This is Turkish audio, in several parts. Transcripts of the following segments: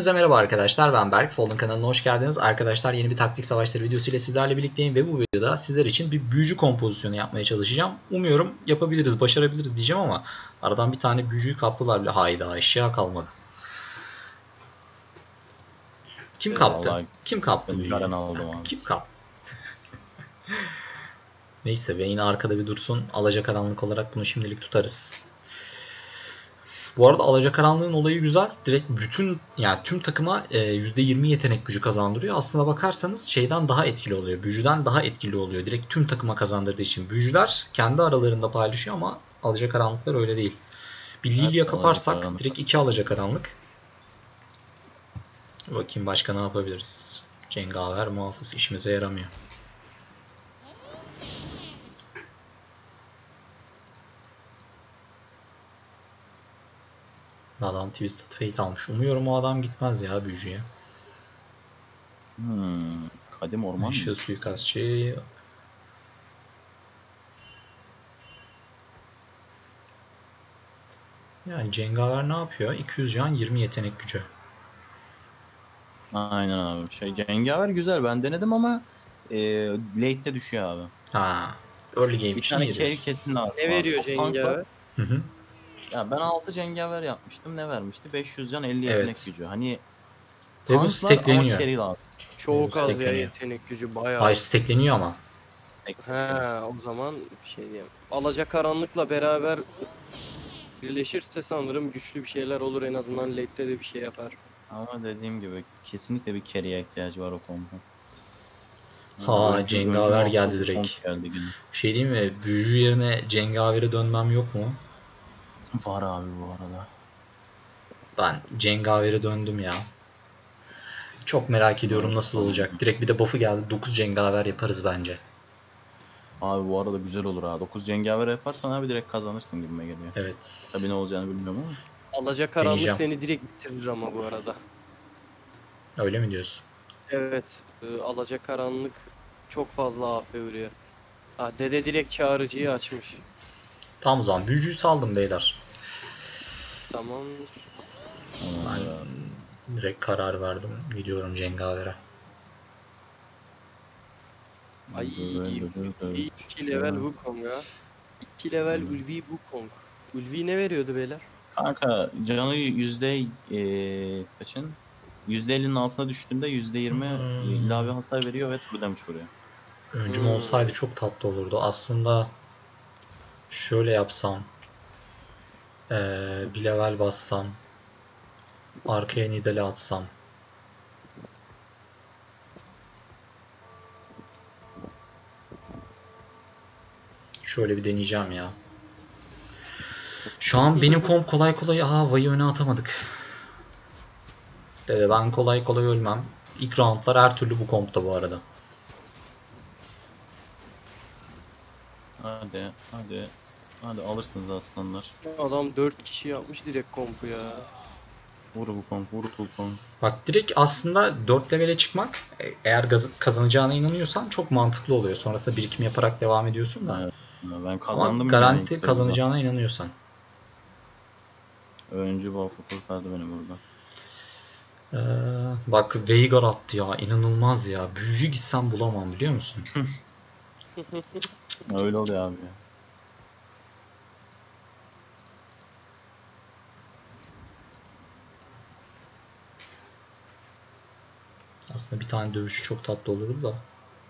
Hepinize merhaba arkadaşlar, ben Berk. Fallen kanalına hoş geldiniz. Arkadaşlar yeni bir taktik savaşları videosu ile sizlerle birlikteyim ve bu videoda sizler için bir büyücü kompozisyonu yapmaya çalışacağım. Umuyorum yapabiliriz, başarabiliriz diyeceğim ama aradan bir tane büyücüyü kaptılar bile. Hayda, eşya kalmadı. Kim kaptı? Kim kaptı büyüyü? Kim kaptı? Neyse, Vayne arkada bir dursun. Alacakaranlık olarak bunu şimdilik tutarız. Bu arada alacakaranlığın olayı güzel. Direkt bütün yani tüm takıma %20 yetenek gücü kazandırıyor. Aslına bakarsanız şeyden daha etkili oluyor. Büyücüden daha etkili oluyor. Direkt tüm takıma kazandırdığı için. Büyücüler kendi aralarında paylaşıyor ama alacakaranlıklar öyle değil. Bir Lilia kaparsak direkt 2 alacakaranlık. Bakayım başka ne yapabiliriz. Cengaver muhafız işimize yaramıyor. Adam Twisted Fate almış. Umuyorum o adam gitmez ya büyücüye. Kadim orman mı? Işığı suikastçı. Yani Cengaver ne yapıyor? 200 can 20 yetenek gücü. Aynen abi. Cengaver güzel. Ben denedim ama late'de düşüyor abi. Ha. Early game bir için tane iyi carry diyorsun. kesin abi. Ne veriyor Cengaver? Hı. Ya ben 6 Cengaver yapmıştım. Ne vermişti? 500 can 50 yetenek Evet. gücü. Hani Ve bu tanklar ama stackleniyor. carry lazım. Çok az ya yetenek gücü bayağı. Hayır, stackleniyor ama. He, o zaman bir şey diyeyim. Alacakaranlıkla beraber birleşirse sanırım güçlü bir şeyler olur, en azından late'de de bir şey yapar. Ama dediğim gibi kesinlikle bir carry'e ihtiyacı var o kompa. Ha, Cengaver geldi direkt. Geldi yine. Şey diyeyim mi? Büyücü yerine Cengaver'e dönmem yok mu? Var abi bu arada. Ben Cengaver'e döndüm ya. Çok merak ediyorum nasıl olacak. Direkt bir de buff'ı geldi. 9 Cengaver yaparız bence. Abi bu arada güzel olur ha. 9 Cengaver yaparsan abi direkt kazanırsın gibime geliyor. Evet. Tabii ne olacağını bilmiyorum ama. Alacakaranlık seni direkt bitirir ama bu arada. Öyle mi diyorsun? Evet. Alacakaranlık çok fazla AP vuruyor. Ha, dede direkt çağrıcıyı açmış. Tamam, o zaman büyücüyü saldım beyler. Tamam. Ben direkt karar verdim. Gidiyorum Cengaver'e. Ay, 2 level Wukong ha. 2 level Ulvi Wukong. Ulvi ne veriyordu beyler? Kanka canı kaçın? %50'nin altına düştüğünde %20 ilave hasar veriyor ve true damage vuruyor. Öncüm olsaydı çok tatlı olurdu. Aslında şöyle yapsam. Bir level bassam. Arkaya Nidal'i atsam. Şöyle bir deneyeceğim ya. Şu an benim komp kolay kolay Vay'ı öne atamadık. Dede ben kolay kolay ölmem. İlk roundlar her türlü bu kompta bu arada. Hadi alırsınız aslanlar. Adam 4 kişi yapmış direkt kompu ya. Vur bu komp. Bak direkt aslında 4 levele çıkmak eğer kazanacağına inanıyorsan çok mantıklı oluyor. Sonrasında birikim yaparak devam ediyorsun da. Evet, ben kazandım. Ama garanti kazanacağına inanıyorsan. Öncü buff'ı kurtardı beni burada. Bak Veigar attı ya, inanılmaz ya. Büyücü gitsem bulamam biliyor musun? Öyle oluyor abi ya. Aslında bir tane dövüşü çok tatlı olurdu da.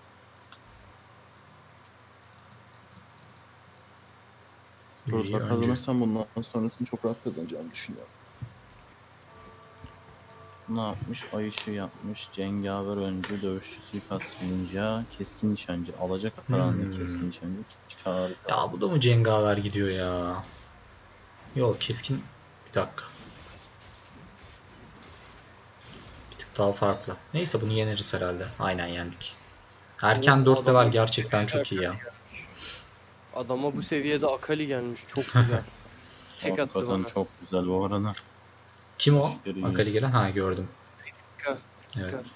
Burada kazanırsam bundan sonrasını çok rahat kazanacağımı düşünüyorum. Ne yapmış? Ay ışığı yapmış. Cengaver öncü, dövüşçü, suikast ninja, keskin nişancı, alacakaranlık, keskin nişancı, çağrı. Ya bu da mı Cengaver gidiyor ya? Yok, keskin. Bir dakika. Bir tık daha farklı. Neyse, bunu yeneriz herhalde. Aynen yendik. Erken 4 level gerçekten çok iyi ya. Adama bu seviyede Akali gelmiş, çok güzel. Tek attı bana. Çok güzel bu arada. Kim o? Akali gelen? Ha, gördüm. Evet.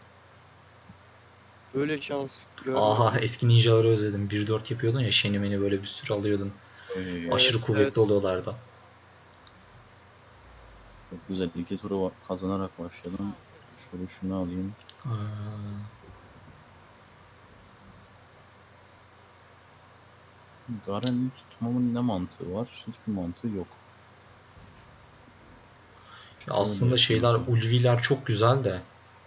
Böyle şans görmedim. Aha, eski ninjaları özledim. 1-4 yapıyordun ya, Shen'i böyle bir sürü alıyordun. Aşırı kuvvetli oluyorlardı. Çok güzel. 2 turu kazanarak başladım. Şöyle şunu alayım. Aa, Garen'i tutmamın ne mantığı var? Hiçbir mantığı yok. aslında Şöyle şeyler, yapıyoruz ulviler çok güzel de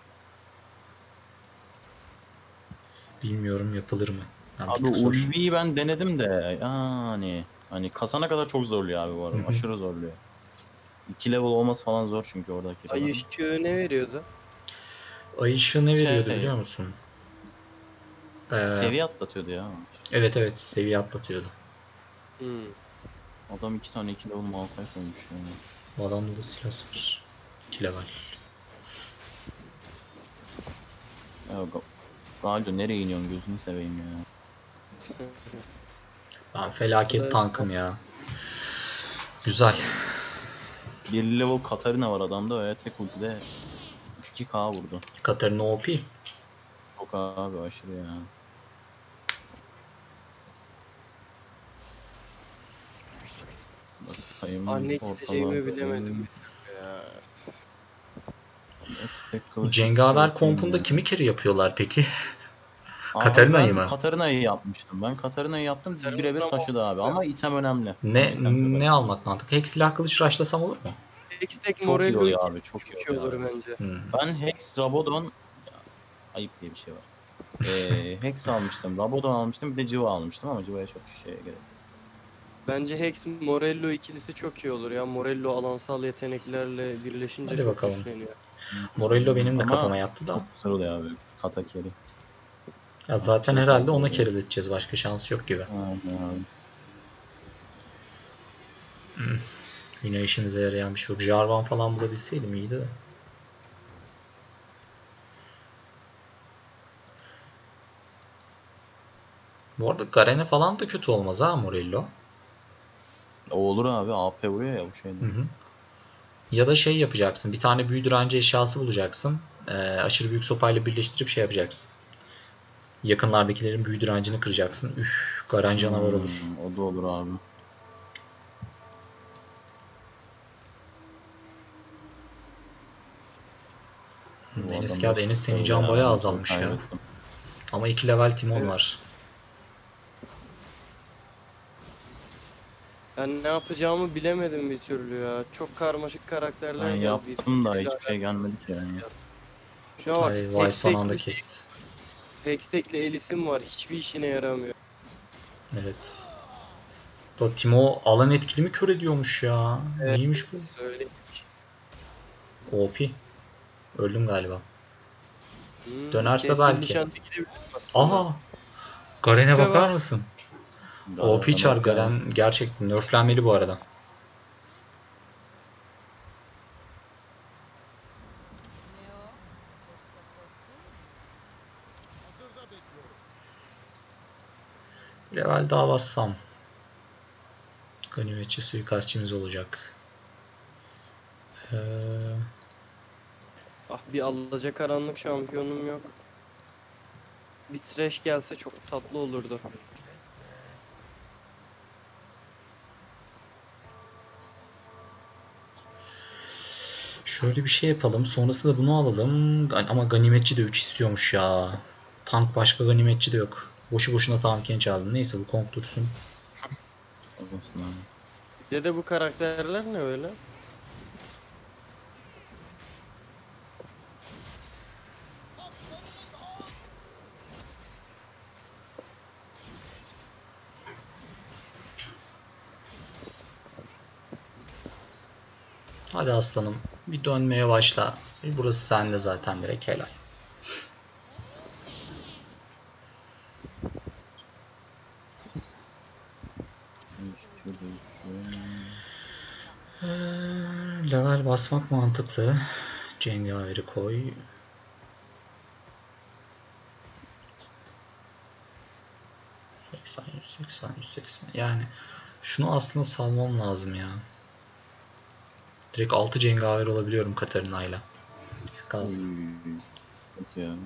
bilmiyorum yapılır mı? Ben bir abi tık zor. Ulvi'yi ben denedim de yani hani kasana kadar çok zorluyor abi bu Hı arada. hı. Aşırı zorluyor. 2 level olması falan zor çünkü oradaki Ay adamın. ışığı ne veriyordu? Ay ışığı ne veriyordu Şey, biliyor musun? Ee, seviye atlatıyordu ya. evet evet, seviye atlatıyordu. Hmm. Adam 2 tane 2 level Maokai koymuş yani. Bu adamda da silah 0. 2 level. Ya Galio nereye iniyorsun gözünü seveyim ya. Ben felaket Evet. tankım ya. Güzel. 1 level Katarina var adamda ve tek ultide 2k vurdu. Katarina OP. Çok abi aşırı ya. Bakayım Anne gideceğimi ortalarda. bilemedim ya. Tek Bu kılıç cengaver yapayım kompunda ya. kimi carry yapıyorlar peki? Abi Katarina'yı ben mı? Katarina'yı yapmıştım. Ben Katarina'yı yaptım. Birebir taşıdı abi. Ama item önemli. Ne İtem çok ne önemli. almak mantıklı? Hex silah kılıç rushlasam olur mu? Tek Çok iyi Morello oluyor abi. ikilisi Çok iyi çok iyi oluyor olur abi. bence. Ben Hex, Rabadon... Ya, ayıp diye bir şey var. Hex almıştım. Rabadon almıştım. Bir de Civa almıştım ama Civa'ya çok şeye gerek yok. Bence Hex Morello ikilisi çok iyi olur ya. Morello alansal yeteneklerle birleşince Hadi çok bakalım. güçleniyor. Morello benim de Ama kafama yattı da. çok güzel oluyor abi. Katakeri. Ya zaten Aşırı herhalde fazla ona oluyor. carryleteceğiz. Başka şans yok gibi. Aynen abi. Yine işimize yarayan bir şey yok. Jarvan falan bulabilseydim iyiydi de. Bu arada Garen'e falan da kötü olmaz ha Morello. O olur abi. AP vuruyor ya bu şeyde. Hı hı. Ya da şey yapacaksın. Bir tane büyü direnci eşyası bulacaksın. Aşırı büyük sopayla birleştirip şey yapacaksın. Yakınlardakilerin büyü direncini kıracaksın. Üf, Garen canavar olur. O da olur abi. Bu Enes adam geldi. da Enes senin çıktı can ya. bayağı Ortalığı azalmış ya. kaybettim. Ama 2 level Timon Evet. var. Ben ne yapacağımı bilemedim bir türlü ya. Çok karmaşık karakterler Ben geldi. yaptım da Birbiriyle hiçbir şey alakasız. gelmedi ki yani. Şuna bak. Ay vay, son anda kesti. Hextech'le Elis'im var. Hiçbir işine yaramıyor. Evet. Da Timo alan etkilimi kör ediyormuş ya. Evet. Neymiş bu? Söyleyeyim. OP. Öldüm galiba. Dönerse Keskin belki. nişancı gidebilir aslında. Aha! Garen'e Tipe bakar bak. mısın? Garen'e OP çar bak ya. Garen gerçekten nerflenmeli bu arada. Ne o? Yoksa korktun mu? Level daha bassam. Ganimetçi suikastçimiz olacak. Ee, Ah, bir alacakaranlık şampiyonum yok. Bir trash gelse çok tatlı olurdu. şöyle bir şey yapalım. Sonrasında bunu alalım. Ama ganimetçi de 3 istiyormuş ya. Tank başka ganimetçi de yok. Boşu boşuna tank genç aldım. Neyse bu Kong dursun. Olmasın abi. Bir de bu karakterler ne öyle? Hadi aslanım. Bir dönmeye başla. Burası sende zaten direkt, helal. Level basmak mantıklı. Cengaveri koy. %80, %80, %80. Yani şunu aslında salmam lazım ya. Direkt 6 cengaver olabiliyorum Katarina'yla. Kalsın. Peki yani.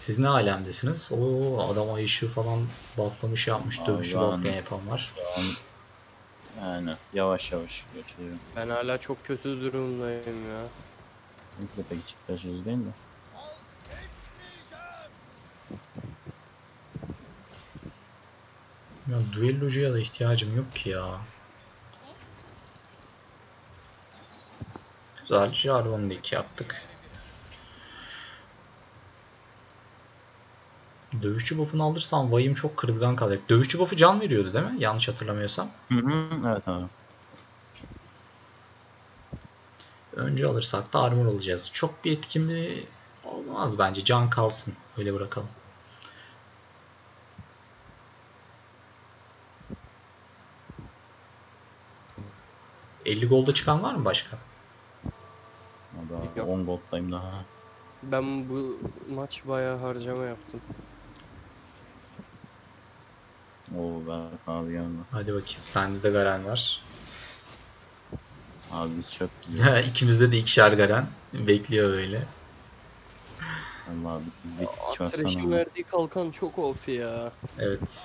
Siz ne alemdesiniz? Oo, adam ay ışığı falan bufflamış yapmış. Abi Dövüşü ben- bufflayan yapan var. Şu an yani yavaş yavaş geçiyorum. Ben hala çok kötü durumdayım ya. Benimki de pek hiç geçiyoruz değil de. Ya düellocuya da ihtiyacım yok ki ya. Güzel. Jarvan'ı da 2 yaptık. Dövüşçü buff'unu alırsam Vay'ım çok kırılgan kalacak. Dövüşçü buff'u can veriyordu değil mi? Yanlış hatırlamıyorsam. Hı hı, evet abi. Önce alırsak da armor alacağız. Çok bir etkimi olmaz bence. Can kalsın. Öyle bırakalım. $50 golda çıkan var mı başka? Abi Yok. 10 gold'dayım daha. Ben bu maç bayağı harcama yaptım. Oo Berk abi geldi. Hadi bakayım. Sende de Garen var. Abi biz çok güzel. İkimizde de 2'şer Garen. Bekliyor böyle. Allah abi bizde iki Thresh'in baksana. verdiği kalkan çok OP ya. Evet.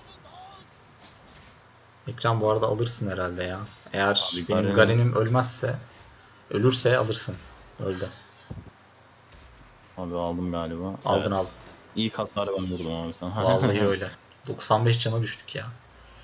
Ekran bu arada alırsın herhalde ya. Eğer Abi benim Garen'im- Garen'im ölürse alırsın. Öldü. Abi aldım galiba. Aldın Evet. aldın. İlk hasarı ben vurdum abi sana. Vallahi öyle. 95 cana düştük ya.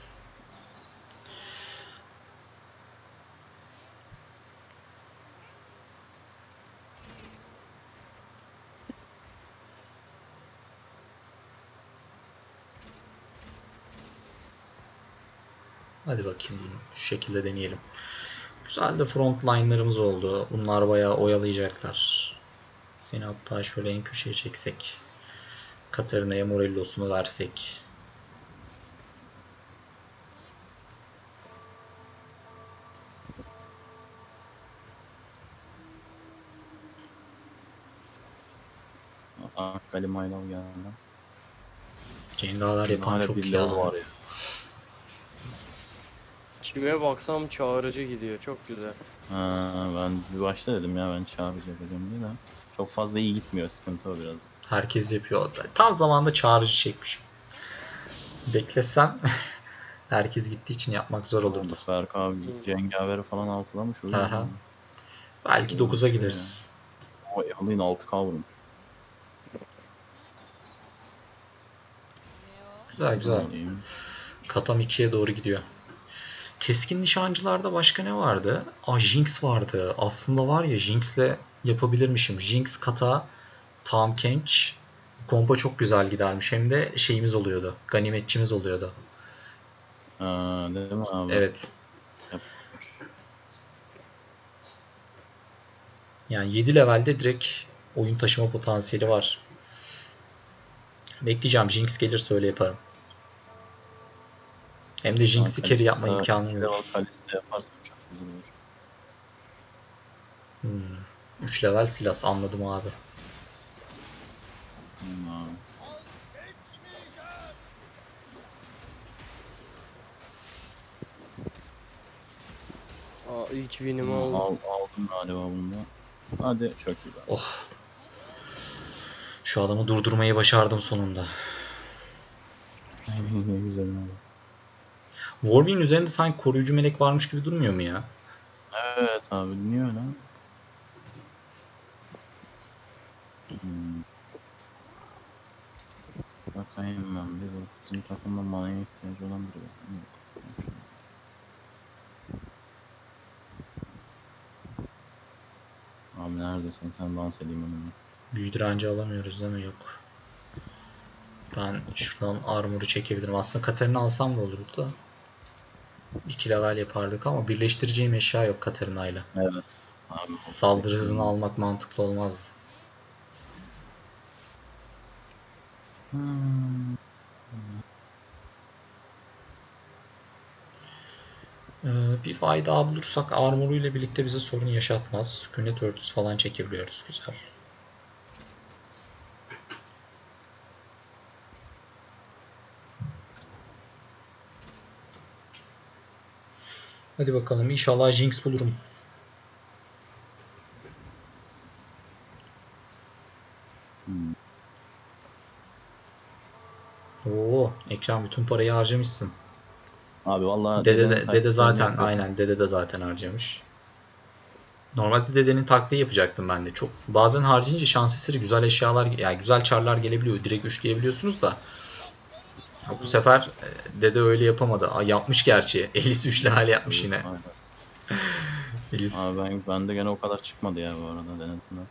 Hadi bakayım şu şekilde deneyelim. Güzel de front line'larımız oldu. Bunlar bayağı oyalayacaklar. Seni hatta şöyle en köşeye çeksek. Katarina'ya Morellos'unu versek. Aa, Galimaylav geldi. Cengaver yapan Hala çok bir ya. level var ya. Kime baksam çağrıcı gidiyor. Çok güzel. Ha, ben bir başta dedim ya ben çağrıcı yapacağım diye de. Çok fazla iyi gitmiyor, sıkıntı o biraz. Herkes yapıyor. Tam zamanda çağrıcı çekmişim. Beklesem herkes gittiği için yapmak zor olurdu. Berk abi Cengaver'i falan altılamış. Aha. Belki 9'a gideriz. O Yalın 6K vurmuş. Güzel güzel. İyi. Katam 2'ye doğru gidiyor. Keskin nişancılarda başka ne vardı? Jinx vardı. Aslında var ya Jinx'le yapabilirmişim. Jinx, Kata, Tahm Kench. Kompa çok güzel gidermiş. Hem de şeyimiz oluyordu. Ganimetçimiz oluyordu. Ha, değil mi abi? Evet. Yapmış. Yani 7 levelde direkt oyun taşıma potansiyeli var. Bekleyeceğim. Jinx gelirse öyle yaparım. Hem de Jinx'i carry yapma imkanım yok. Kaliste yaparsam çok güzel olur. 3 level Silas anladım abi. Abi. İlk win'imi aldım. Aldım galiba bunu da. Hadi çok iyi. Oh. Şu adamı durdurmayı başardım sonunda. Ne güzel abi. Warwick'in üzerinde sanki koruyucu melek varmış gibi durmuyor mu ya? Evet abi niye öyle? Bakayım ben bir bu. Bizim takımda manaya ihtiyacı olan biri var. Yok. Abi neredesin sen, dans edeyim onunla. Büyü direnci alamıyoruz değil mi? Yok. Ben şuradan armor'u çekebilirim. Aslında Katarina alsam da olurdu da. 2 level yapardık ama birleştireceğim eşya yok Katarina'yla. Evet. Abi, Saldırı hızını almak mantıklı olmazdı. Bir fay daha bulursak armoruyla birlikte bize sorun yaşatmaz. Sükunet örtüsü falan çekebiliyoruz. Güzel. Hadi bakalım. İnşallah Jinx bulurum. Ekrem bütün parayı harcamışsın. Abi vallahi Dede, dedenin dede taktiklerini zaten yapıyorum. aynen dede de zaten harcamış. Normalde dedenin taktiği yapacaktım ben de. Çok bazen harcayınca şans eseri güzel eşyalar yani güzel çarlar gelebiliyor. Direkt üçleyebiliyorsunuz da. Bu sefer dede öyle yapamadı. Yapmış gerçi. Elis üçlü hal yapmış yine. Aynen. Elis. Abi bende gene o kadar çıkmadı ya bu arada denedim ben.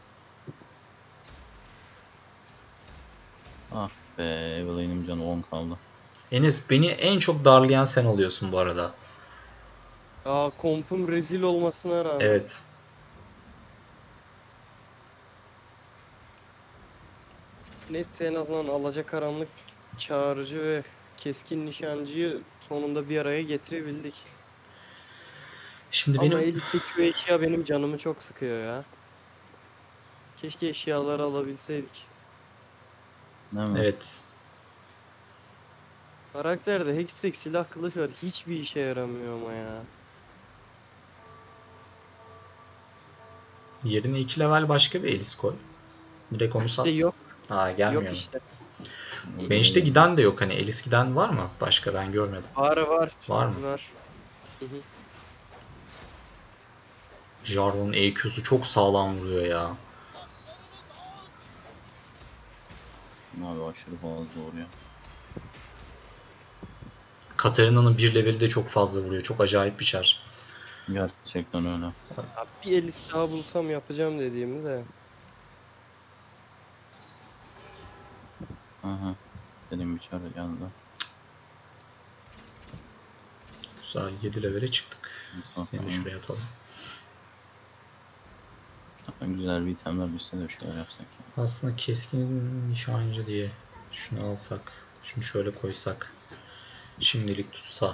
Ah be, Evelyn'im canı 10 kaldı. Enes beni en çok darlayan sen oluyorsun bu arada. Aa, kompum rezil olmasına rağmen. Evet. Neyse, en azından alacakaranlık çağrıcı ve keskin nişancıyı sonunda bir araya getirebildik. Şimdi Ama benim Elis'teki şu eşya benim canımı çok sıkıyor ya. Keşke eşyaları alabilseydik. Değil mi? evet. Karakterde hextech silah kılıç var. Hiçbir işe yaramıyor ama ya. Yerine 2 level başka bir Elis koy. Direkt onu İşte sat. yok. Aa gelmiyor Yok mu? işte. Ben işte giden de yok hani. Elis giden var mı? Başka ben görmedim. Var. Var mı? Var. Hı hı. Jarvan'ın EQ'su çok sağlam vuruyor ya. Abi aşırı fazla vuruyor. Katarina'nın bir leveli de çok fazla vuruyor. Çok acayip bir çar. Gerçekten öyle. Abi bir Elis daha bulsam yapacağım dediğimi de. Aha. İstediğim bir çare geldi. Güzel 7 levele çıktık. Seni de şuraya atalım. Güzel bir itemler düşse de bir şeyler yapsak ya. Aslında keskin nişancı diye şunu alsak. Şunu şöyle koysak. Şimdilik tutsa.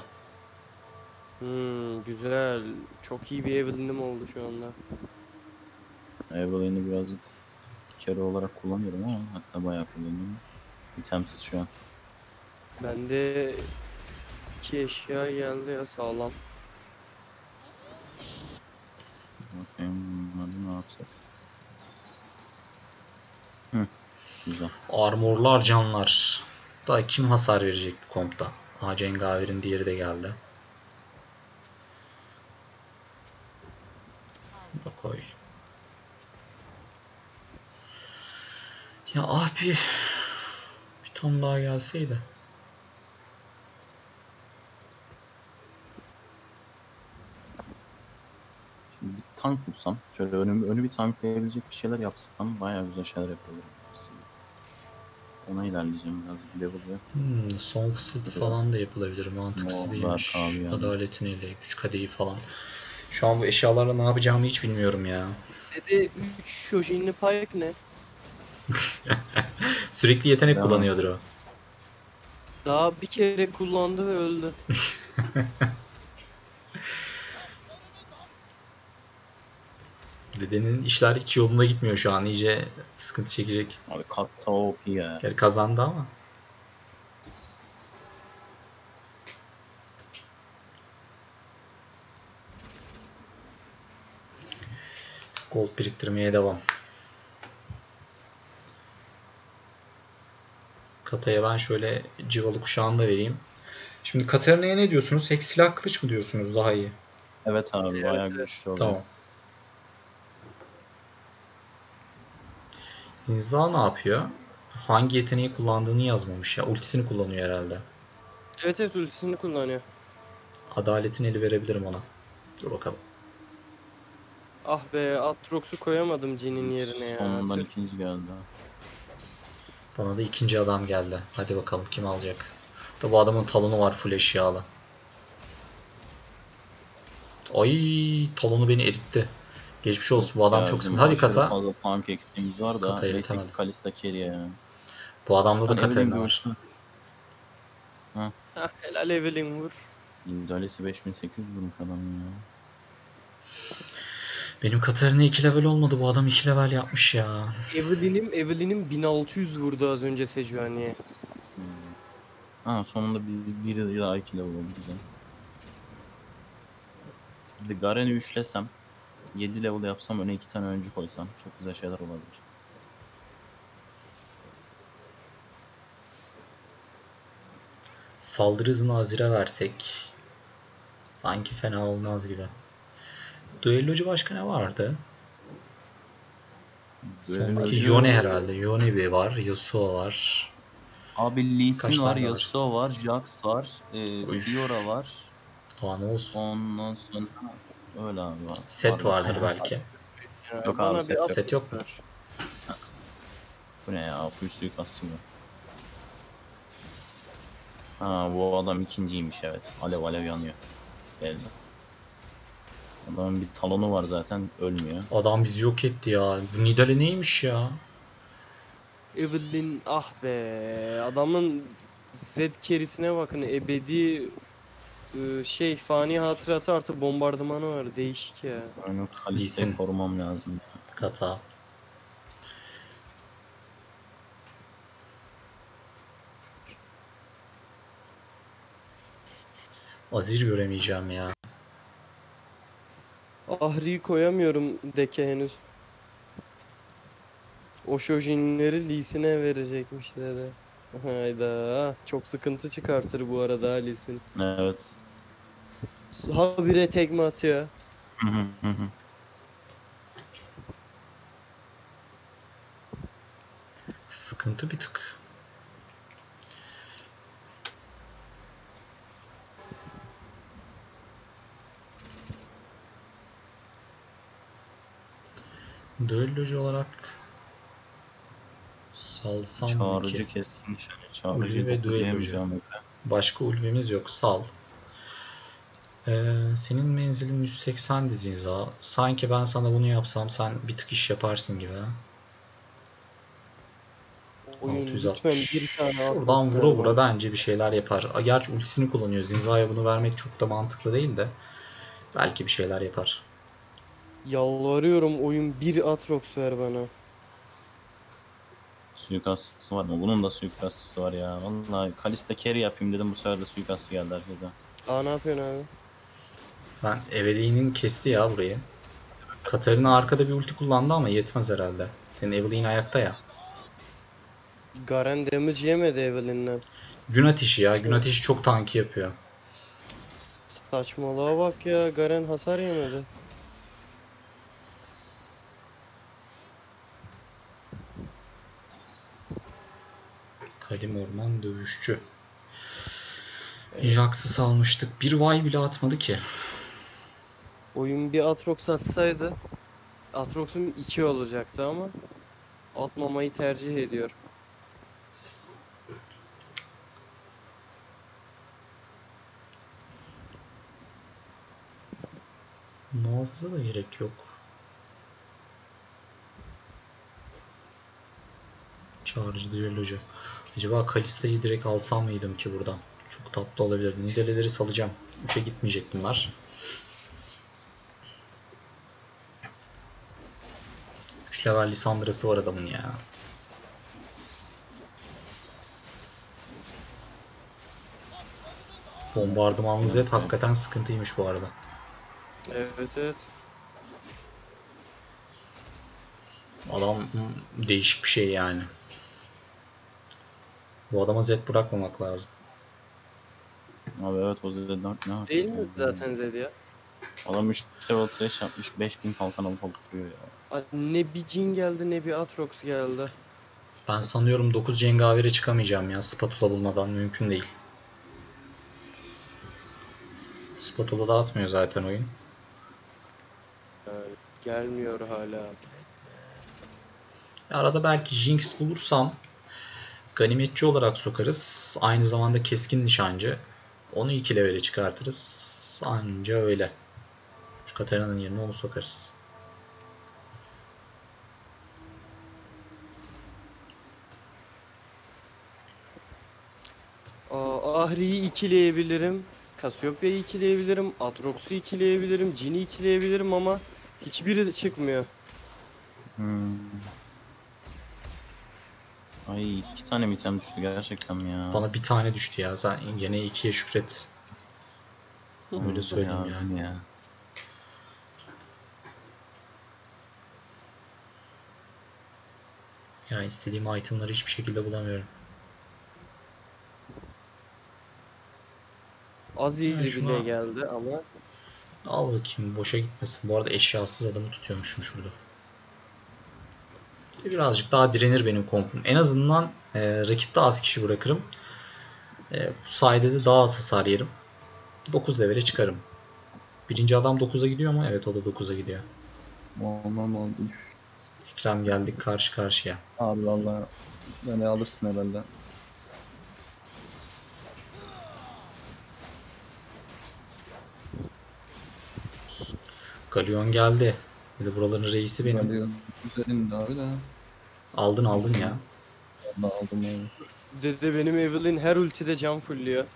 Güzel. Çok iyi bir Evelyn'im oldu şu anda. Evelyn'i birazcık kere olarak kullanıyorum ama hatta bayağı kullanıyorum. İtemsiz şu an. Bende 2 eşya geldi ya, sağlam. Bakayım bunları ne yapsak. Hı. Güzel. Armorlar canlar. Daha kim hasar verecek bu kompta? Aha Cengaver'in diğeri de geldi. Bunu da koy. Ya abi bir ton daha gelseydi. Şimdi bir tank bulsam, şöyle önü bir tanklayabilecek bir şeyler yapsam bayağı güzel şeyler yapabilirim aslında. Ona ilerleyeceğim biraz bir level ve Son fısıltı falan da yapılabilir. Mantıksız Mor, değilmiş. Berk abi yani. Adaletin eli, güç kadehi falan. Şu an bu eşyalarla ne yapacağımı hiç bilmiyorum ya. Dede 3 Shojin'li Pyke ne? Sürekli yetenek Tamam. kullanıyordur o. Daha bir kere kullandı ve öldü. Dedenin işler hiç yolunda gitmiyor şu an. İyice sıkıntı çekecek. abi katta OP ya. Yani kazandı ama. Gold biriktirmeye devam. Kata'ya ben şöyle civalı kuşağını da vereyim. Şimdi Katarina'ya ne diyorsunuz? Hex silah kılıç mı diyorsunuz daha iyi? Evet abi bayağı Evet. güçlü oluyor. Tamam. Zinza ne yapıyor? Hangi yeteneği kullandığını yazmamış ya. Ultisini kullanıyor herhalde. Evet, ultisini kullanıyor. Adaletin eli verebilirim ona. Dur bakalım. Ah be, Aatrox'u koyamadım Jin'in yerine ya. Sonundan Tüh. ikinci geldi. Bana da ikinci adam geldi. Hadi bakalım kim alacak. Da bu adamın talonu var full eşyalı. Ay talonu beni eritti. Geçmiş olsun bu adam Ya çok bizim sıkıntı. Hadi aşırı Kata. fazla tank eksiğimiz var da Kata'yı neyse ki yetemedim. Kalista carry yani. Bu adamda da Hani Evelyn Katarina var. göğsü. Hah, helal Evelyn vur. İndalesi 5800 vurmuş adam ya. Benim Katarina 2 level olmadı. Bu adam 2 level yapmış ya. Evelyn'im 1600 vurdu az önce Sejuani'ye. Ha sonunda bir daha 2 level oldu güzel. Bir de Garen'i üçlesem 7 level yapsam öne 2 tane öncü koysam çok güzel şeyler olabilir. Saldırı hızını Azir'e versek sanki fena olmaz gibi. Düellocu başka ne vardı? Sondaki Düellocu- Yone herhalde. Yone bir var. Yasuo var. Abi Lee Kaç Sin var, tane var? Yasuo var, Jax var, Üf. Fiora var. Daha ne olsun. Ondan sonra öyle abi var. Set vardır belki. Yani Yok bana abi, bir set yok. Set yok mu? ver. Bu ne ya? Full suikastçı mı? Ha, bu adam ikinciymiş, evet. Alev alev yanıyor. Geldi. Adamın bir talonu var zaten, ölmüyor. Adam bizi yok etti ya. Bu Nidalee neymiş ya? Evelyn ah be. Adamın Z kerisine bakın. Ebedi fani hatıratı artı bombardımanı var. Değişik ya. Onu Kalista'yı Lee Sin. korumam lazım. Kata. Azir göremeyeceğim ya. Ahri'yi koyamıyorum deke henüz. O Shojin'leri Lee Sin'e verecekmiş dedi. Hayda. Çok sıkıntı çıkartır bu arada Lee Sin. Evet. Habire tekme atıyor. Hı hı hı hı. Sıkıntı bir tık. Düellocu olarak salsam mı Çağrıcı ki? keskin nişancı. Ulvi Çağrıcı ve 9'a düellocu. yemeyeceğim. Başka ulvimiz yok. Sal. Senin menzilin 180 Zinza. Sanki ben sana bunu yapsam sen bir tık iş yaparsın gibi. Ha? Oyun 660. lütfen bir tane Şuradan Atrox vura ver vura bana. bence bir şeyler yapar. Gerçi ultisini kullanıyor. Zinza'ya bunu vermek çok da mantıklı değil de. Belki bir şeyler yapar. Yalvarıyorum oyun bir Atrox ver bana. Suikastçısı var mı? Bunun da suikastçısı var ya. Vallahi Kalista carry yapayım dedim, bu sefer de suikastçı geldi herkese. Aa ne yapıyorsun abi? Sen Evelyn'in kesti ya burayı. Katarina arkada bir ulti kullandı ama yetmez herhalde. Senin Evelyn ayakta ya. Garen damage yemedi Evelyn'den. Gün ateşi ya. Gün ateşi çok tanki yapıyor. Saçmalığa bak ya, Garen hasar yemedi. Kadim orman dövüşçü. Jax'ı salmıştık. Bir vay bile atmadı ki. Oyun bir Atrox atsaydı Atrox'um 2 olacaktı ama atmamayı tercih ediyor. Muhafıza da gerek yok. Çağrıcı düellocu. Acaba Kalista'yı direkt alsam mıydım ki buradan? Çok tatlı olabilirdi. Nidalee'leri salacağım. 3'e gitmeyecek bunlar. 3 level Lisandra'sı var adamın ya. Bombardımanlı Zed hakikaten sıkıntıymış bu arada. Evet evet. Adam değişik bir şey yani. Bu adama Zed bırakmamak lazım. Abi evet, o Zed'den ne yapıyor? Değil mi zaten Zed ya? Adam 3 level trash yapmış, 5000 kalkan alıp duruyor ya. Ne bir Jhin geldi ne bir Atrox geldi. Ben sanıyorum 9 cengavere çıkamayacağım ya. Spatula bulmadan mümkün değil. Spatula da atmıyor zaten oyun. Gelmiyor hala. Arada belki Jinx bulursam ganimetçi olarak sokarız. Aynı zamanda keskin nişancı. Onu 2 levele çıkartırız. Anca öyle. Şu Katarina'nın yerine onu sokarız. Ahri'yi ikileyebilirim. Cassiopea'yı ikileyebilirim. Atrox'u ikileyebilirim. Jin'i ikileyebilirim ama hiçbiri çıkmıyor. Hmm. Ay, 2 tane item düştü gerçekten ya. Bana bir tane düştü ya. Sen gene 2'ye şükret. Öyle söyleyeyim Ya, yani. ya. Ya istediğim itemları hiçbir şekilde bulamıyorum. Azir Ben bile şuna- geldi ama Al bakayım boşa gitmesin. Bu arada eşyasız adamı tutuyormuşum şurada. Birazcık daha direnir benim kompum. En azından rakipte az kişi bırakırım. Bu sayede de daha az hasar yerim. 9 levele çıkarım. Birinci adam 9'a gidiyor mu? Evet, o da 9'a gidiyor. Olmam oldu. Ekrem geldik karşı karşıya. Abi valla beni alırsın herhalde. Galyon geldi. Bir de buraların reisi benim. Geliyor. Üzerinde abi de. Aldın ya. Valla aldım abi. dede benim Evelyn her ultide can fullüyor.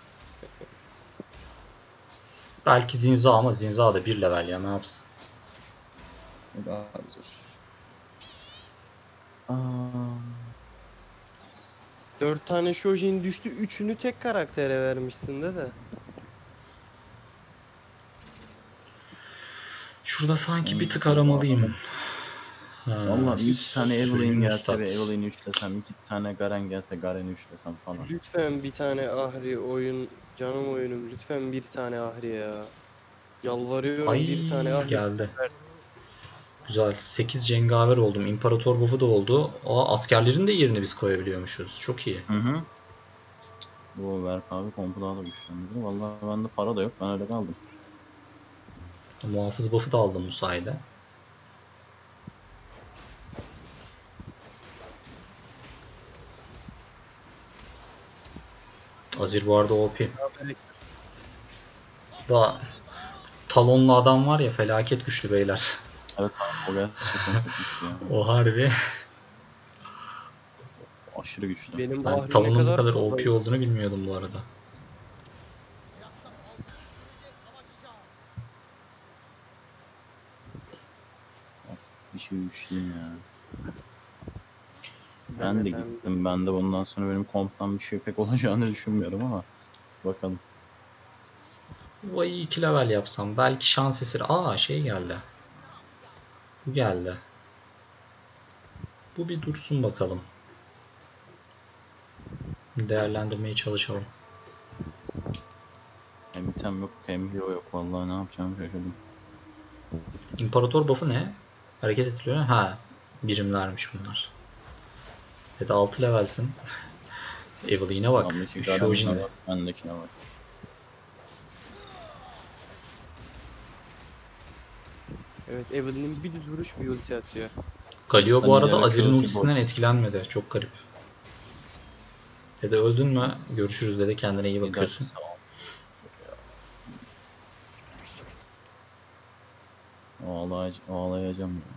Belki Zinza ama Zinza da 1 level ya, ne yapsın. Hadi abi zor. Aa, 4 tane Shojin düştü. 3'ünü tek karaktere vermişsin de. Şurada sanki bir tık aramalıyım. valla 2 tane Evelyn sürgün gelse üstad. ve Evelyn'i üçlesem, 2 tane Garen gelse Garen'i üçlesem falan. Lütfen bir tane Ahri oyun. Canım oyunum. Lütfen bir tane Ahri ya. Yalvarıyorum Ay bir tane Ahri. geldi. Güzel. 8 cengaver oldum. İmparator buff'u da oldu. Askerlerin de yerini biz koyabiliyormuşuz. Çok iyi. Hı. Bu Berk abi kompu daha da güçlendirdi. Valla bende para da yok. Ben öyle kaldım. Muhafız buff'u da aldım bu sayede. Azir bu arada OP. Daha talonlu adam var ya, felaket güçlü beyler. Evet abi o gerçekten çok güçlü ya. O harbi. Aşırı güçlü. Benim Ben Ahri ne talonun bu kadar kadar kolay. OP olduğunu bilmiyordum bu arada. Bir şey güçlüyüm ya. Ben Ben de de- gittim. Ben de bundan sonra benim komptan bir şey pek olacağını düşünmüyorum ama. Bakalım. Vay 2 level yapsam. Belki şans eseri. Şey geldi. Bu geldi. Bu bir dursun bakalım. Değerlendirmeye çalışalım. Hem item yok hem hero yok. Vallahi ne yapacağımı şaşırdım. İmparator buff'ı ne? Hareket ediliyor. Ha, birimlermiş bunlar. Ya da 6 levelsin. Evelyn'e bak. Adamdaki Shojin'e. Garen'e bak. Bendekine bak. Evet, Evelyn'in bir düz vuruş bir ulti atıyor. Galio bu Aslında arada ileride Azir'in Cross'u ultisinden etkilenmedi. Çok garip. Dede öldün mü? Görüşürüz dede, kendine iyi bakıyorsun. Sağ ol. Ağlayacağım ya.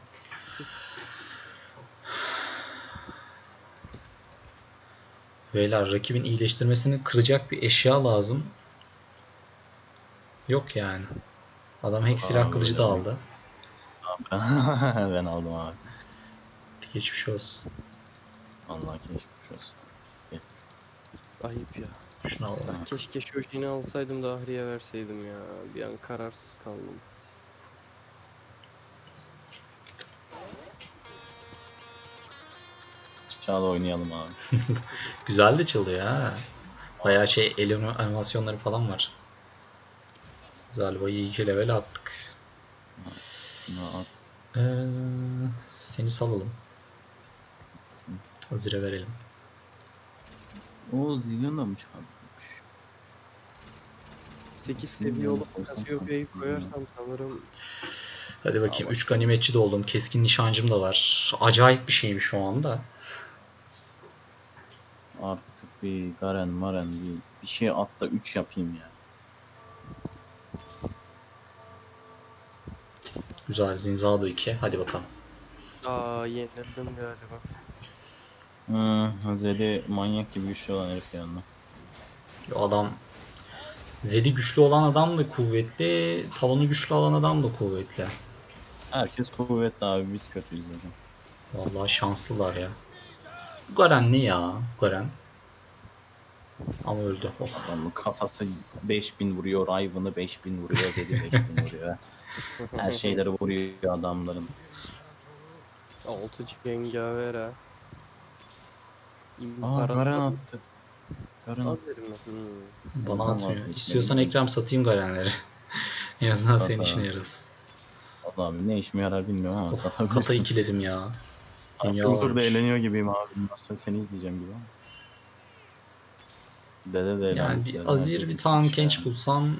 Beyler, rakibin iyileştirmesini kıracak bir eşya lazım. Yok yani. Adam hack silah kılıcı da öyle. aldı. Ben aldım abi. Geçmiş olsun. Vallahi geçmiş olsun. Ayıp ya. Şunu al. Keşke Shojin'i alsaydım da Ahri'ye verseydim ya. Bir an kararsız kaldım. Çağla oynayalım abi. Güzel de çalıyor ha. Bayağı el animasyonları falan var. Güzel, bayağı 2 level attık. Şunu at. Seni salalım. Azir'e verelim. O Zillion da mı çağırmış? 8 seviye olup Cassiopeia'yı koyarsam sanırım Hadi bakayım. 3 ganimetçi de oldum. Keskin nişancım da var. Acayip bir şeymiş şu anda. Artık bir Garen Maren bir şey at da 3 yapayım ya. Güzel. Zinzado 2. Hadi bakalım. yenildim galiba. Zed'i manyak gibi güçlü olan herif yanına. Adam Zed'i güçlü olan adam da kuvvetli. Talon'u güçlü olan adam da kuvvetli. Herkes kuvvetli abi, biz kötüyüz zaten. Vallahi şanslılar ya. Bu Garen ne ya? Bu Garen. Ama öldü. Oh. Adamın kafası 5000 vuruyor, Riven'ı 5000 vuruyor, Zed'i 5000 vuruyor. Her şeyleri vuruyor adamların. 6 cengaver ha. Garen attı. Garen Azir mi? Bana Ondan atmıyor. vazgeçtim. İstiyorsan Ekrem satayım Garenleri. En azından senin Sat işine abi. yararız. Allah abi ne işime yarar bilmiyorum ama Of, kata satabilirsin. ikiledim ya. Dünya Sanki burada varmış. eğleniyor gibiyim abi. Bundan sonra seni izleyeceğim gibi ama. Dede de Yani eğlenmiş bir zaten. Azir Herkes bir Tahm gitmiş Kench yani. bulsam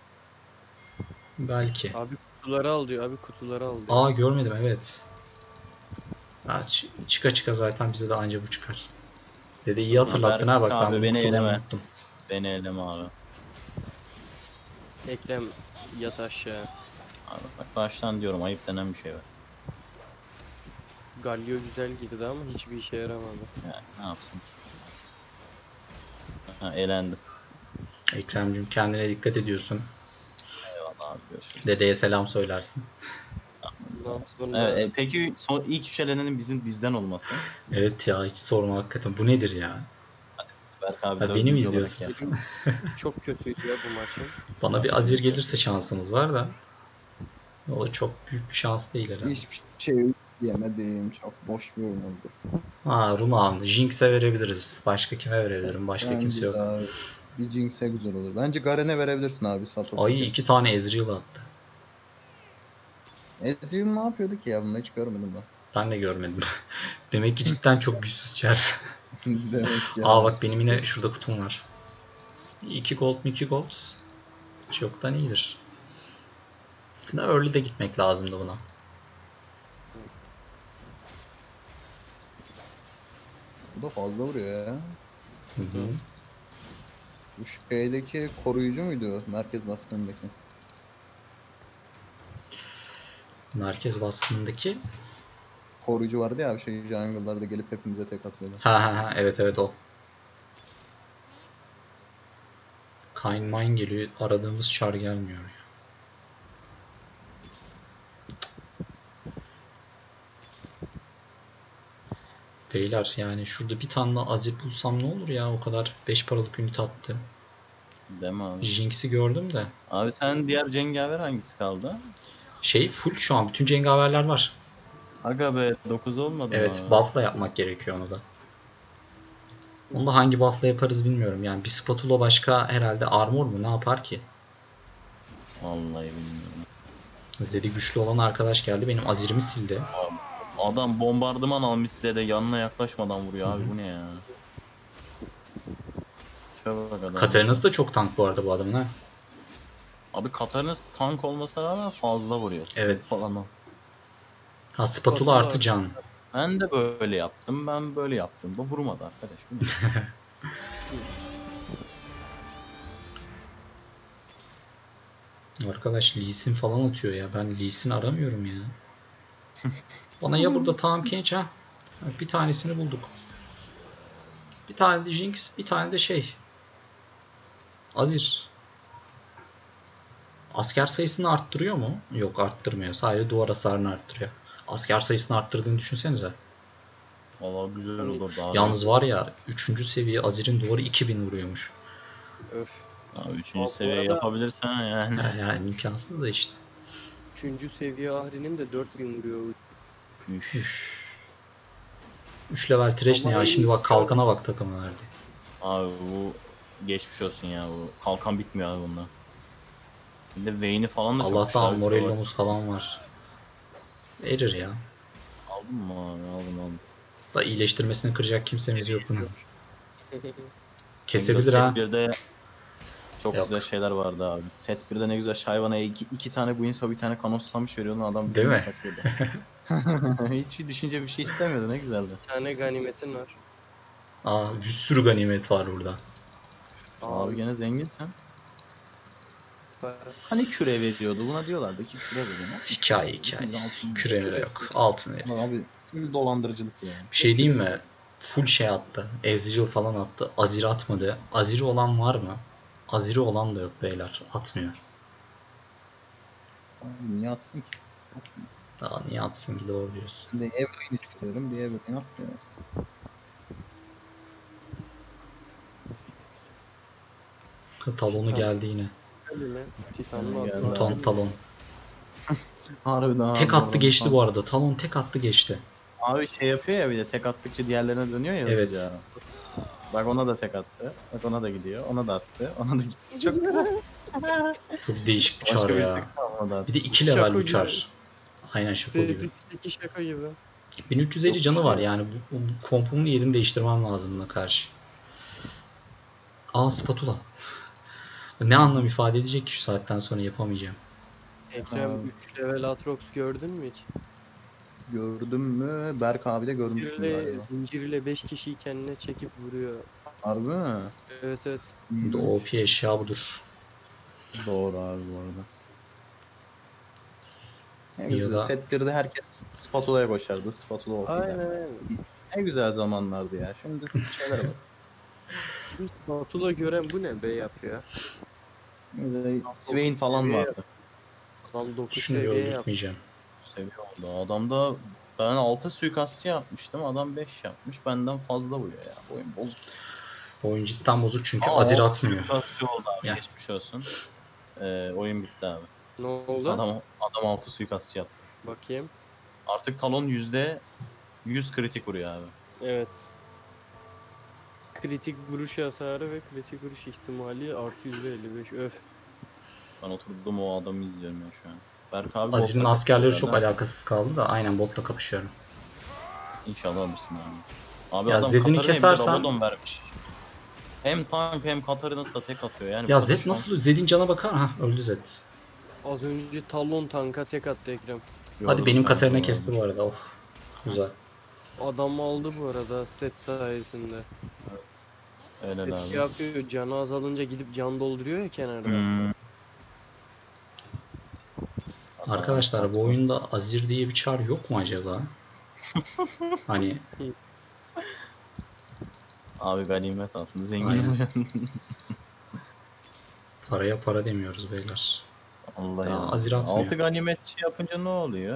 belki. Abi kutuları al diyor. Abi kutuları al diyor. Aa görmedim evet. Ya, çıka çıka zaten bize de anca bu çıkar. Dede iyi hatırlattın ha bak ben Abi bunu beni kutuları eleme. unuttum. Beni eleme abi. Ekrem yat aşağı. Abi bak baştan diyorum ayıp denen bir şey var. Galio güzel girdi ama hiçbir işe yaramadı. Yani ne yapsın ki? Ha, elendim. Ekrem'cim kendine dikkat ediyorsun. Eyvallah abi görüşürüz. Dedeye selam söylersin. Bundan sonra Evet, peki ilk üç elenenin bizden olması. Evet ya hiç sorma hakikaten. Bu nedir ya? Berk abi Ha, beni mi dördüncü olarak izliyorsunuz? gelsin. çok kötüydü ya bu maçın. Bana bir Başka Azir bir gelirse şey. şansımız var da. O da çok büyük bir şans değil herhalde. Hiçbir şey yemedim. Çok boş bir oyun oldu. Ha Runan, Jinx'e verebiliriz. Başka kime verebilirim? Başka kimse yok. Abi, bir Jinx'e güzel olur. Bence Garen'e verebilirsin abi support. Ay 2 tane Ezreal attı. Ezreal ne yapıyordu ki ya? Bunu hiç görmedim ben. Ben de görmedim. Demek ki cidden çok güçsüz çar. Demek ya. Aa bak benim yine şurada kutum var. 2 gold 2 gold. Çoktan iyidir. Şimdi early'de gitmek lazımdı buna. Bu da fazla vuruyor ya. Hı hı. Bu şeydeki koruyucu muydu? Merkez baskınındaki. Merkez baskınındaki. Koruyucu vardı ya bir şey jungle'larda gelip hepimize tek atıyordu. Ha evet evet o. Kayn Mine geliyor. Aradığımız çar gelmiyor. Beyler yani şurada bir tane daha Azir bulsam ne olur ya o kadar 5 paralık ünite attı. Değil mi abi? Jinx'i gördüm de. Abi sen diğer cengaver hangisi kaldı? Şey full şu an bütün cengaverler var. Aga be 9 olmadı Evet mı? buff'la yapmak gerekiyor onu da. Onu da hangi buff'la yaparız bilmiyorum. Yani bir spatula başka herhalde armor mu ne yapar ki? Vallahi bilmiyorum. Zed'i güçlü olan arkadaş geldi benim Azir'imi sildi. Adam bombardıman almış size de yanına yaklaşmadan vuruyor abi bu ne ya? Tipe bak adam. Katarina'sı da çok tank bu arada bu adamın ha. Abi Katarina tank olmasına rağmen fazla vuruyor. Evet. Falan o. Ha spatula artı can. Ben de böyle yaptım, ben böyle yaptım. Bu vurmadı arkadaş. Bu ne? Arkadaş Lee Sin falan atıyor ya. Ben Lee Sin aramıyorum ya. Bana ya burada Tahm Kench ha. Bir tanesini bulduk. Bir tane de Jinx, bir tane de şey. Azir. Asker sayısını arttırıyor mu? Yok arttırmıyor. Sadece duvar hasarını arttırıyor. Asker sayısını arttırdığını düşünsenize. Vallahi güzel olurdu abi. Yalnız var ya 3. seviye Azir'in duvarı 2000 vuruyormuş. Öf. Abi 3. Bu seviye arada- yapabilirsen yani. Yani imkansız da işte. 3. seviye Ahri'nin de 4000 vuruyor. Üf. 3 level trash ne ya? Şimdi bak kalkana bak takıma verdi. Abi bu geçmiş olsun ya bu. Kalkan bitmiyor abi bundan. Bir de Vayne'i falan da çok Allah'tan güçlü. Morello'muz falan var. Verir ya. Aldın mı abi? Aldım. Da iyileştirmesini kıracak kimsemiz yok bunun. Kesebilir Set ha. 1'de çok Yok. güzel şeyler vardı abi. Set 1'de ne güzel Shyvan'a iki tane Guinsoo bir tane Kanos samış veriyordun adam. Değil mi? Taşıyordu. Hiçbir düşünce bir şey istemiyordu ne güzeldi. Bir tane ganimetin var. Aa bir sürü ganimet var burada. Abi gene zenginsen. Para. Hani küre veriyordu buna diyorlardı ki küre veriyor. Hikaye. Küremire yok. Altın veriyor. Abi full dolandırıcılık yani. Bir şey diyeyim mi? Full şey attı. Ezreal falan attı. Azir atmadı. Azir'i olan var mı? Azir'i olan da yok beyler. Atmıyor. Abi niye atsın ki? Daha niye atsın ki doğru diyorsun. Bir de Evelyn istiyorum diye Evelyn atmıyor mesela. Talonu Titan. geldi yine. Öyle mi? Titan'ın Geldi adlı. abi. Talon. Harbiden Tek attı geçti bu arada. Talon tek attı geçti. Abi şey yapıyor ya bir de tek attıkça diğerlerine dönüyor ya Evet. hızlıca. Bak ona da tek attı. Bak ona da gidiyor. Ona da attı. Ona da gitti. Çok güzel. Çok değişik bir çar Başka birisi ya. kaldı, ona da attı. Bir de 2 level Şako bir çar. gibi. Aynen şako gibi. Sevdiki şaka gibi. 1350 Çok canı var güçlü. yani bu kompumun yerini değiştirmem lazım buna karşı. Aa spatula. Ne anlam ifade edecek ki şu saatten sonra yapamayacağım. Ekrem 3 level Atrox gördün mü hiç? Gördüm mü? Berk abi de görmüştüm Zincirle, galiba. zincirle 5 kişiyi kendine çekip vuruyor. Harbi mi? Evet evet. Bu da OP eşya budur. Doğru abi bu arada. En Ya güzel da- setleri herkes spatula'ya koşardı. Spatula OP'den. Aynen. Ne güzel zamanlardı ya. Şimdi şeyler bak. Şimdi Spatula gören bu ne be yapıyor. Güzel Swain falan vardı. Adam 9 Şunu seviye yaptı. öldürtmeyeceğim. Seviye oldu. Adamda ben 6 suikastçı yapmıştım. Adam 5 yapmış. Benden fazla vuruyor ya. Oyun bozuk. Oyun cidden bozuk çünkü Aa, Azir 6 atmıyor. suikastçı oldu abi. Ya. Geçmiş olsun. Oyun bitti abi. Ne oldu? Adam 6 suikastçı yaptı. Bakayım. Artık Talon %100 kritik vuruyor abi. Evet. Kritik vuruş hasarı ve kritik vuruş ihtimali artı %55. Öf. Ben oturdum o adamı izliyorum ya şu an. Berk abi Azir'in botla askerleri kapışıyor çok herhalde. alakasız kaldı da aynen botla kapışıyorum. İnşallah alırsın abi. Abi Ya adam Zed'ini Katar'ı kesersen- Rabadon vermiş. Hem tank hem Katar'ı da tek atıyor yani. Ya bu kadar Zed nasıl? şans Zed'in cana bakar. Ha öldü Zed. Az önce Talon tanka tek attı Ekrem. Hadi gördüm benim ben Katarina bunu. kesti bu arada. Of. Güzel. Adam aldı bu arada set sayesinde. Evet. Öyle Set abi. şey yapıyor, canı azalınca gidip can dolduruyor ya kenarda. Hmm. Arkadaşlar bu oyunda Azir diye bir çar yok mu acaba? Hani Abi ganimet altında zengin Aynen. oluyor. paraya para demiyoruz beyler. Allah Ya, ya. Azir atmıyor. 6 ganimetçi yapınca ne oluyor?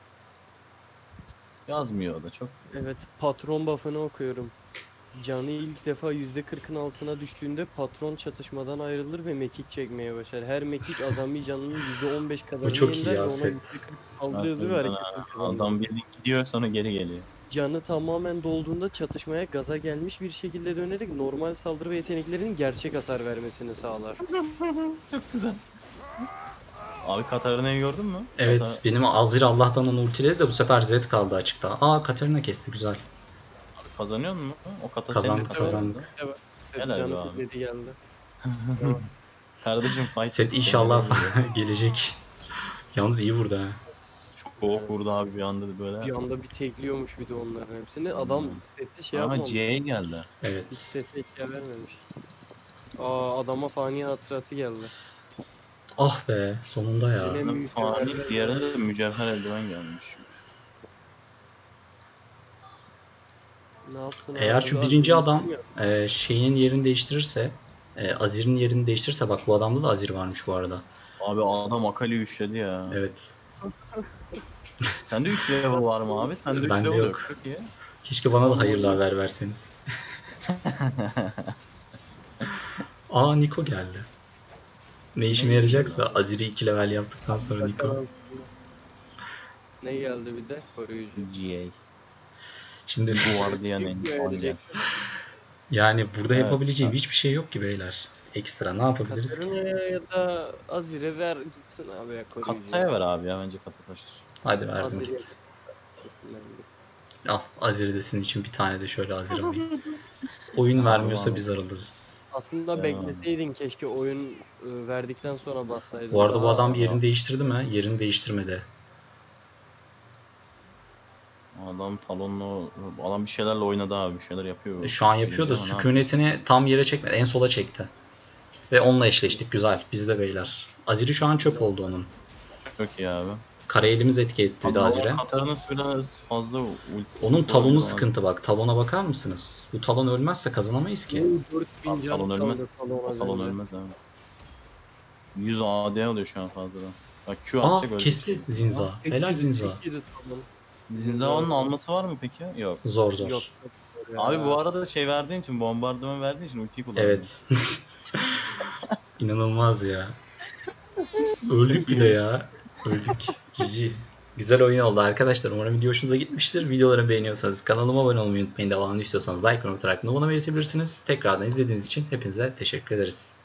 Yazmıyor o da çok. Evet, patron buff'ını okuyorum. Canı ilk defa %40'ın altına düştüğünde patron çatışmadan ayrılır ve mekik çekmeye başlar. Her mekik azami canının %15 kadarını çok iyi yeniler ya, ve ona set. %40 saldırı hızı ve hareket hızı kazandırır. Adam bildiğin gidiyor sonra geri geliyor. Canı tamamen dolduğunda çatışmaya gaza gelmiş bir şekilde dönerek normal saldırı ve yeteneklerinin gerçek hasar vermesini sağlar. Çok güzel. Abi Katarina'yı gördün mü? Evet benim Azir Allah'tan onu ultiledi de bu sefer Zed kaldı açıkta. Aa Katarina kesti güzel. Kazanıyor mu? O Kata Kazandık, senin kazandık. Evet, set Helal be canı abi. dedi geldi. Kardeşim fight. Set inşallah gelecek. Yalnız iyi vurdu ha. Çok boğuk vurdu abi bir anda böyle. Bir anda bir tekliyormuş bir de onların hepsini. Adam seti şey Ama yapmamış. C'ye geldi. Hiç Evet. sete ihtiyaç vermemiş. Aa adama fani hatıratı geldi. Ah be sonunda ya. Yine- Hem fani diğerine de mücevher eldiven gelmiş. Ne yaptın Eğer abi? şu Abi, birinci adam bilmiyorum. şeyin yerini değiştirirse Azir'in yerini değiştirirse bak bu adamda da Azir varmış bu arada. Abi adam Akali üçledi ya. Evet. Sende 3 level var mı abi? Sende 3 Bende level yok. yok. Çok iyi. Keşke bana da hayırlı haber verseniz. Aa Niko geldi. Ne işime yarayacaksa Azir'i 2 level yaptıktan sonra Niko. Ne geldi bir de? Koruyucu. GA. Şimdi Bu var diyen en Verecek. yani burada Evet, yapabileceğim evet. hiçbir şey yok ki beyler. Ekstra ne yapabiliriz ki? Katerina'ya ya da Azir'e ver gitsin abi ya koruyucu. Kataya ver abi ya bence kata taşır. Hadi verdim Azir'e git. Al Azir desin için bir tane de şöyle Azir alayım. Oyun vermiyorsa biz alırız. Aslında Ya. bekleseydin keşke oyun verdikten sonra bassaydın. Bu arada bu Daha- adam bir yerini değiştirdi mi? Yerini değiştirmedi. Adam talonla adam bir şeylerle oynadı abi bir şeyler yapıyor. Şu an yapıyor da Bilmiyorum ama sükunetini tam yere çekmedi. En sola çekti. Ve onunla eşleştik. Güzel. Bizde beyler. Azir'i şu an çöp oldu onun. çok iyi abi. Kara elimiz etki etti bir de Azir'e. Katar'ın biraz fazla ultisi. Onun talonu Abi. sıkıntı bak. Talona bakar mısınız? Bu talon ölmezse kazanamayız ki. Oo, 4000 Abi, can talon kaldı ölmez. talona Talon bence. ölmez abi. 100 AD oluyor şu an fazladan. Bak Q Aa atacak öyle. kesti Zinza. Helal Zinza. Tekiydi talon. Zinza'nın alması var mı peki? Yok. Zor zor. Yok. Abi bu arada şey verdiğin için, bombardıman verdiğin için ultiyi kullandın. Evet. İnanılmaz ya. Öldük bir de ya. Öldük. Cici. Güzel oyun oldu arkadaşlar. Umarım video hoşunuza gitmiştir. Videoları beğeniyorsanız kanalıma abone olmayı unutmayın. Devamını istiyorsanız like ve unutarak bana belirtebilirsiniz. Tekrardan izlediğiniz için hepinize teşekkür ederiz.